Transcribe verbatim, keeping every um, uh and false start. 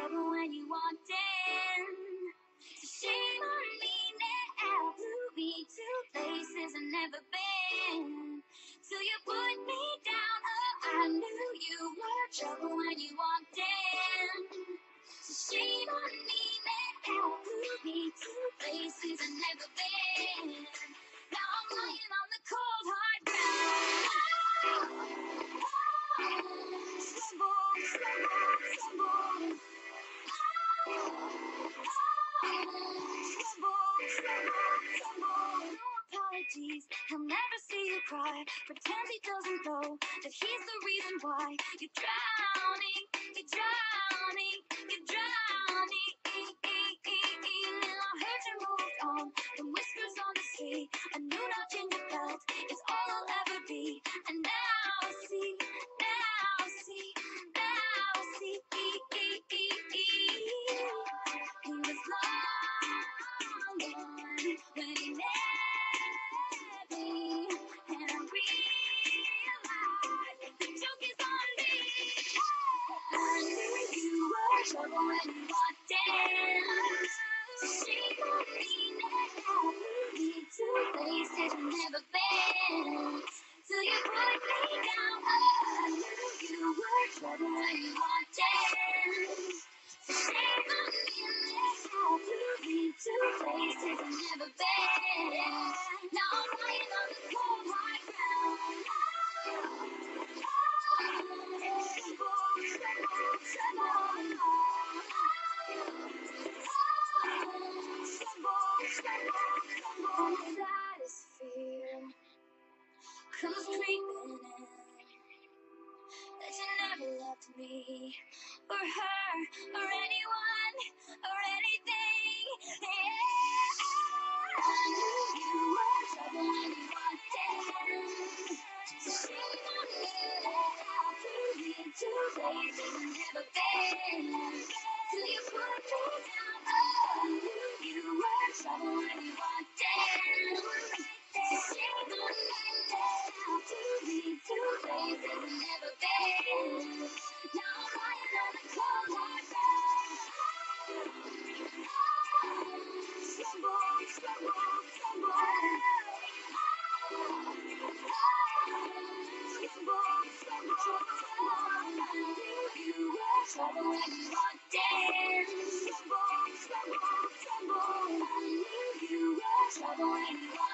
trouble when you walked in. So shame on me now, blew me to places I've never been. Till you put me down, oh, I knew you were trouble when you walked in. So shame on me now, blew me to places I've never been. Now I'm lying on the cold hard ground. Oh, oh, stumble, stumble, stumble. No apologies, he'll never see you cry. Pretends he doesn't know that he's the reason why you're drowning, you're drowning, you're drowning. I heard you moved on, the whispers on the street. A new notch in your belt is all I'll ever be. And now I see, now I see, now I see. He was long gone when he met me, and I realized the joke is on me. I knew you were trouble when you walked in. So shame on me now, blew me to places I've never been. Till you put me down, I knew you were trouble when you walked in. So shame on me now, blew me to places I've never been. Now I'm lying on the cold hard ground. Oh, oh, trouble, trouble, trouble. Saddest fear comes creeping in, that you never loved me, or her, or anyone, or anything. Yeah, I knew you were trouble when you walked in. So shame on me now, blew me to places I've never been. Till you put me down, oh, I knew you were trouble when you walked in. So shame on me now, blew me to places I've never been. Now I'm lying on the cold hard ground. Stumble, stumble, stumble. Stumble, stumble, stumble. I knew you were trouble when you walked in. Stumble, stumble, stumble. I knew you were trouble when you walked in.